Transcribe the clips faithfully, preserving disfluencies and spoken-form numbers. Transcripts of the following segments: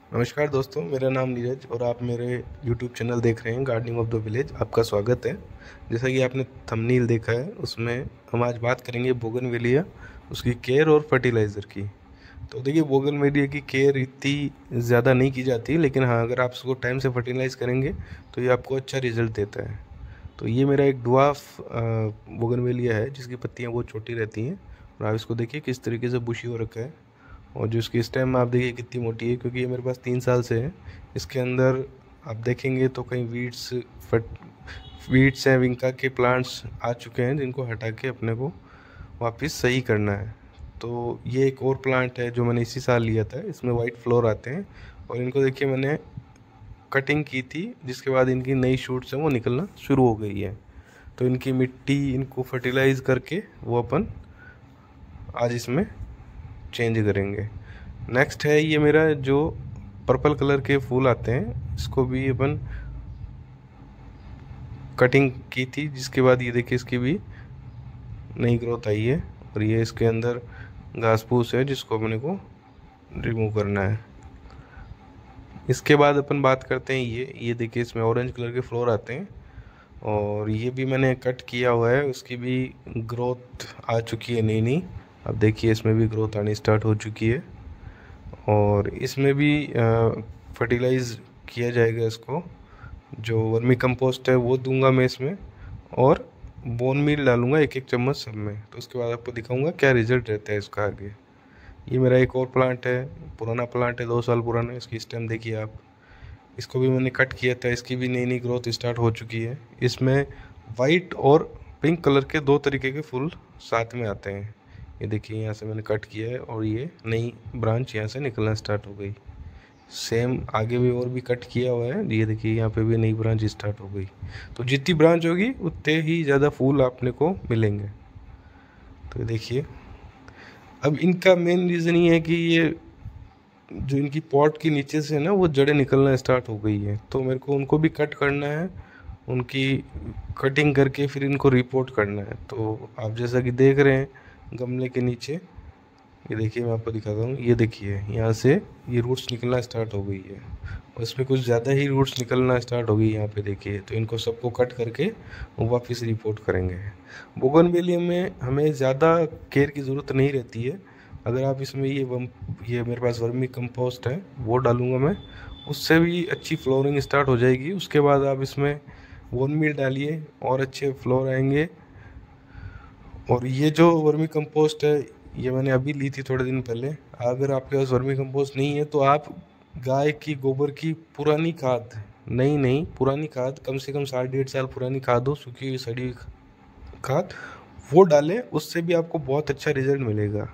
नमस्कार दोस्तों, मेरा नाम नीरज और आप मेरे यूट्यूब चैनल देख रहे हैं गार्डनिंग ऑफ द विलेज। आपका स्वागत है। जैसा कि आपने थंबनेल देखा है, उसमें हम आज बात करेंगे बोगनवेलिया, उसकी केयर और फर्टिलाइज़र की। तो देखिए, बोगनवेलिया की केयर इतनी ज़्यादा नहीं की जाती, लेकिन हाँ, अगर आप उसको टाइम से फर्टिलाइज़ करेंगे तो ये आपको अच्छा रिजल्ट देता है। तो ये मेरा एक डवार्फ बोगनवेलिया है जिसकी पत्तियाँ बहुत छोटी रहती हैं, और आप इसको देखिए किस तरीके से बुशी हो रखा है। और जो इसकी स्टेम आप देखिए कितनी मोटी है, क्योंकि ये मेरे पास तीन साल से है। इसके अंदर आप देखेंगे तो कहीं वीड्स फट वीड्स हैं, विंका के प्लांट्स आ चुके हैं, जिनको हटा के अपने को वापस सही करना है। तो ये एक और प्लांट है जो मैंने इसी साल लिया था। इसमें वाइट फ्लोर आते हैं, और इनको देखिए मैंने कटिंग की थी, जिसके बाद इनकी नई शूट्स हैं वो निकलना शुरू हो गई है। तो इनकी मिट्टी, इनको फर्टिलाइज़ करके वो अपन आज इसमें चेंज करेंगे। नेक्स्ट है ये मेरा जो पर्पल कलर के फूल आते हैं, इसको भी अपन कटिंग की थी, जिसके बाद ये देखिए इसकी भी नई ग्रोथ आई है। और ये इसके अंदर घास फूस है जिसको अपने को रिमूव करना है। इसके बाद अपन बात करते हैं ये ये देखिए, इसमें ऑरेंज कलर के फ्लोर आते हैं, और ये भी मैंने कट किया हुआ है। उसकी भी ग्रोथ आ चुकी है नई नई। अब देखिए इसमें भी ग्रोथ आनी स्टार्ट हो चुकी है, और इसमें भी फर्टिलाइज़ किया जाएगा इसको। जो वर्मी कंपोस्ट है वो दूंगा मैं इसमें, और बोन मील डालूंगा एक एक चम्मच सब में। तो उसके बाद आपको दिखाऊंगा क्या रिजल्ट रहता है इसका आगे। ये मेरा एक और प्लांट है, पुराना प्लांट है, दो साल पुराना है। इसकी स्टेम देखिए आप। इसको भी मैंने कट किया था, इसकी भी नई नई ग्रोथ स्टार्ट हो चुकी है। इसमें वाइट और पिंक कलर के दो तरीके के फूल साथ में आते हैं। ये देखिए यहाँ से मैंने कट किया है, और ये नई ब्रांच यहाँ से निकलना स्टार्ट हो गई। सेम आगे भी और भी कट किया हुआ है, ये देखिए यहाँ पे भी नई ब्रांच स्टार्ट हो गई। तो जितनी ब्रांच होगी उतने ही ज़्यादा फूल आपने को मिलेंगे। तो देखिए, अब इनका मेन रीज़न ये है कि ये जो इनकी पॉट के नीचे से ना वो जड़ें निकलना स्टार्ट हो गई है, तो मेरे को उनको भी कट करना है। उनकी कटिंग करके फिर इनको रिपोर्ट करना है। तो आप जैसा कि देख रहे हैं गमले के नीचे, ये देखिए मैं आपको दिखाता हूँ। ये देखिए यहाँ से ये रूट्स निकलना स्टार्ट हो गई है, और इसमें कुछ ज़्यादा ही रूट्स निकलना स्टार्ट हो गई यहाँ पे देखिए। तो इनको सबको कट करके वो वापस रिपोर्ट करेंगे। बोगनवेलिया में हमें ज़्यादा केयर की ज़रूरत नहीं रहती है। अगर आप इसमें ये वम ये मेरे पास वर्मी कंपोस्ट है वो डालूंगा मैं, उससे भी अच्छी फ्लोरिंग स्टार्ट हो जाएगी। उसके बाद आप इसमें बोन मील डालिए और अच्छे फ्लोर आएंगे। और ये जो वर्मी कंपोस्ट है, ये मैंने अभी ली थी थोड़े दिन पहले। अगर आपके पास वर्मी कंपोस्ट नहीं है तो आप गाय की गोबर की पुरानी खाद, नई नहीं पुरानी खाद, कम से कम साठ डेढ़ साल पुरानी खाद हो, सूखी हुई सड़ी हुई खाद, वो डालें। उससे भी आपको बहुत अच्छा रिजल्ट मिलेगा।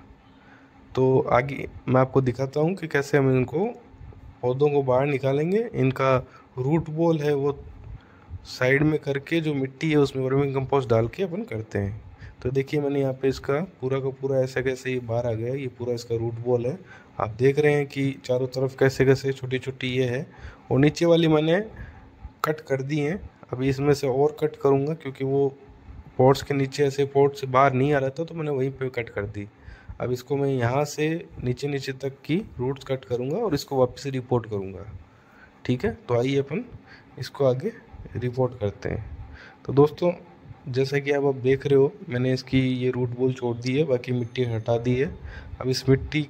तो आगे मैं आपको दिखाता हूँ कि कैसे हम इनको पौधों को बाहर निकालेंगे। इनका रूट बॉल है वो साइड में करके, जो मिट्टी है उसमें वर्मी कंपोस्ट डाल के अपन करते हैं। तो देखिए मैंने यहाँ पे इसका पूरा का पूरा ऐसा कैसे ये बाहर आ गया। ये पूरा इसका रूट बॉल है। आप देख रहे हैं कि चारों तरफ कैसे कैसे छोटी छोटी ये है, और नीचे वाली मैंने कट कर दी हैं। अभी इसमें से और कट करूँगा, क्योंकि वो पॉट्स के नीचे ऐसे पॉट से बाहर नहीं आ रहा था, तो मैंने वहीं पे कट कर दी। अब इसको मैं यहाँ से नीचे नीचे तक की रूट्स कट करूँगा और इसको वापस रिपोर्ट करूँगा। ठीक है, तो आइए अपन इसको आगे रिपोर्ट करते हैं। तो दोस्तों, जैसा कि आप अब देख रहे हो, मैंने इसकी ये रूट बॉल छोड़ दी है, बाकी मिट्टी हटा दी है। अब इस मिट्टी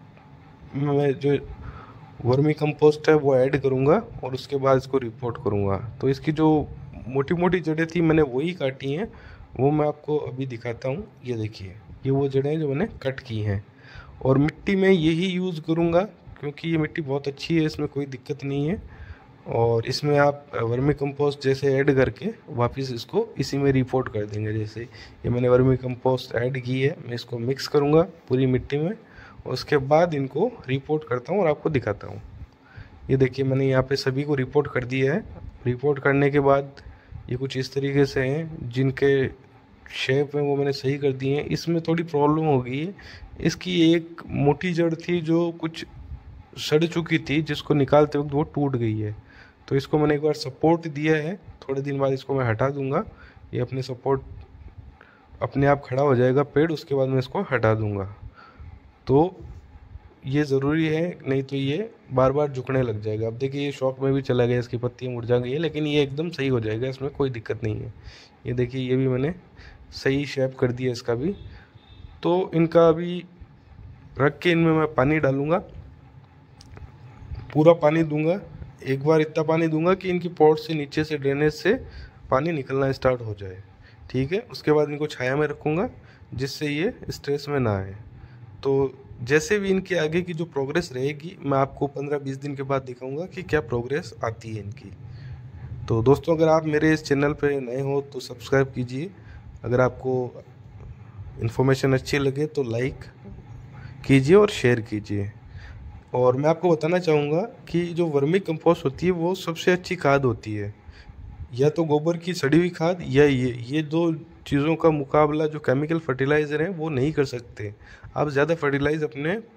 में मैं जो वर्मी कंपोस्ट है वो ऐड करूँगा, और उसके बाद इसको रिपोर्ट करूँगा। तो इसकी जो मोटी मोटी जड़ें थी मैंने वही काटी हैं, वो मैं आपको अभी दिखाता हूँ। ये देखिए, ये वो जड़ें जो मैंने कट की हैं। और मिट्टी में यही यूज़ करूँगा, क्योंकि ये मिट्टी बहुत अच्छी है, इसमें कोई दिक्कत नहीं है। और इसमें आप वर्मी कंपोस्ट जैसे ऐड करके वापस इसको इसी में रिपोर्ट कर देंगे। जैसे ये मैंने वर्मी कंपोस्ट ऐड की है, मैं इसको मिक्स करूँगा पूरी मिट्टी में, और उसके बाद इनको रिपोर्ट करता हूँ और आपको दिखाता हूँ। ये देखिए मैंने यहाँ पे सभी को रिपोर्ट कर दिया है। रिपोर्ट करने के बाद ये कुछ इस तरीके से हैं, जिनके शेप में वो मैंने सही कर दिए हैं। इसमें थोड़ी प्रॉब्लम हो गई है, इसकी एक मोटी जड़ थी जो कुछ सड़ चुकी थी, जिसको निकालते वक्त वो टूट गई है। तो इसको मैंने एक बार सपोर्ट दिया है, थोड़े दिन बाद इसको मैं हटा दूंगा। ये अपने सपोर्ट अपने आप खड़ा हो जाएगा पेड़, उसके बाद मैं इसको हटा दूंगा। तो ये ज़रूरी है, नहीं तो ये बार बार झुकने लग जाएगा। अब देखिए ये शॉक में भी चला गया, इसकी पत्तियाँ मुरझा गई है, लेकिन ये एकदम सही हो जाएगा, इसमें कोई दिक्कत नहीं है। ये देखिए ये भी मैंने सही शेप कर दिया इसका भी। तो इनका अभी रख के इनमें मैं पानी डालूँगा, पूरा पानी दूंगा। एक बार इतना पानी दूंगा कि इनकी पॉट से नीचे से ड्रेनेज से पानी निकलना स्टार्ट हो जाए, ठीक है। उसके बाद इनको छाया में रखूँगा जिससे ये स्ट्रेस में ना आए। तो जैसे भी इनकी आगे की जो प्रोग्रेस रहेगी मैं आपको पंद्रह बीस दिन के बाद दिखाऊंगा कि क्या प्रोग्रेस आती है इनकी। तो दोस्तों अगर आप मेरे इस चैनल पे नए हो तो सब्सक्राइब कीजिए। अगर आपको इन्फॉर्मेशन अच्छी लगे तो लाइक कीजिए और शेयर कीजिए। और मैं आपको बताना चाहूँगा कि जो वर्मी कंपोस्ट होती है वो सबसे अच्छी खाद होती है। या तो गोबर की सड़ी हुई खाद या ये ये दो चीज़ों का मुकाबला जो केमिकल फर्टिलाइज़र हैं वो नहीं कर सकते। आप ज़्यादा फर्टिलाइज़ अपने